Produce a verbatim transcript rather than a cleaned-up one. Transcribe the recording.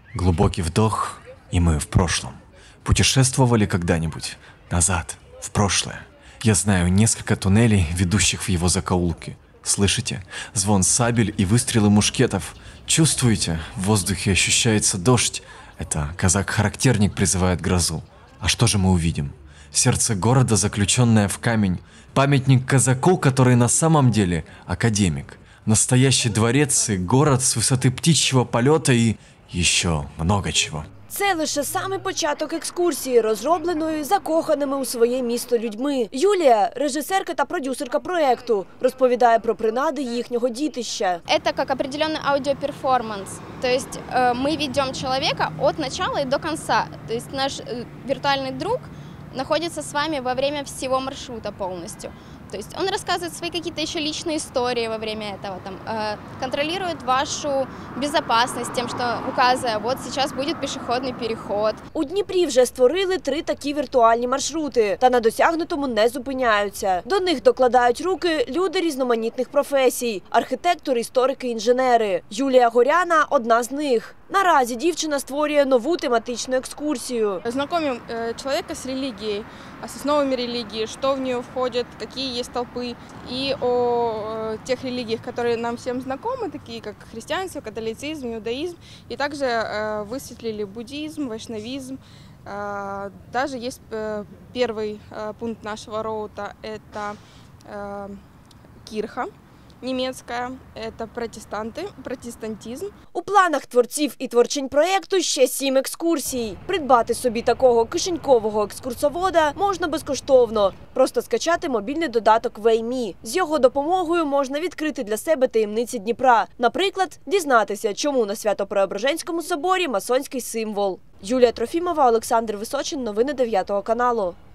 Глубокий вдох, и мы в прошлом. Путешествовали когда-нибудь назад, в прошлое. Я знаю несколько туннелей, ведущих в его закоулки. Слышите? Звон сабель и выстрелы мушкетов. Чувствуете? В воздухе ощущается дождь. Это казак-характерник призывает грозу. А что же мы увидим? Сердце города, заключенное в камень. Памятник казаку, который на самом деле академик. Настоящий дворец и город с высоты птичьего полета и еще много чого. Це лише самий початок екскурсії, розробленої закоханими у своє місто людьми. Юлія, режисерка та продюсерка проєкту, розповідає про принади їхнього дітища. Это как определенный аудиоперформанс. То есть э, мы ведем человека от начала и до конца. То есть наш э, виртуальный друг находится с вами во время всего маршрута полностью. То есть он рассказывает свои какие-то еще личные истории во время этого, там, э, контролирует вашу безопасность тем, что указывая, вот сейчас будет пешеходный переход. У Дніпрі вже створили три такі віртуальні маршрути, та на досягнутому не зупиняються. До них докладають руки люди різноманітних професій – архітектори, історики, інженери. Юлія Горяна – одна з них. Наразі дівчина створює нову тематичну екскурсію. Знакомим человека с религией, с основами религии, что в нее входит, какие есть толпы, и о тех религиях, которые нам всем знакомы, такие как христианство, католицизм, иудаизм, и также высветлили буддизм, вайшнавизм. Даже есть первый пункт нашего роута – это кирха німецька, це протестанти, протестантизм. У планах творців і творчинь проєкту ще сім екскурсій. Придбати собі такого кишенькового екскурсовода можна безкоштовно. Просто скачати мобільний додаток WayMe. З його допомогою можна відкрити для себе таємниці Дніпра. Наприклад, дізнатися, чому на Свято-Преображенському соборі масонський символ. Юлія Трофімова, Олександр Височин. Новини дев'ятого каналу.